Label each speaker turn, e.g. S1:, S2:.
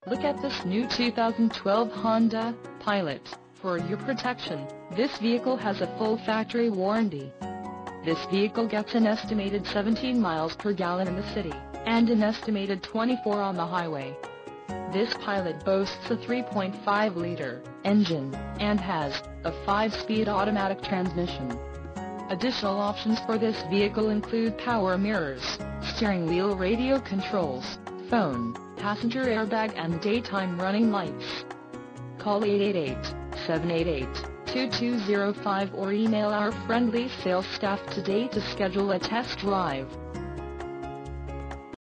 S1: Look at this new 2012 Honda Pilot. For your protection, this vehicle has a full factory warranty. This vehicle gets an estimated 17 miles per gallon in the city, and an estimated 24 on the highway. This Pilot boasts a 3.5-liter engine, and has a 5-speed automatic transmission. Additional options for this vehicle include power mirrors, steering wheel radio controls, phone, passenger airbag and daytime running lights. Call 888-788-2205 or email our friendly sales staff today to schedule a test drive.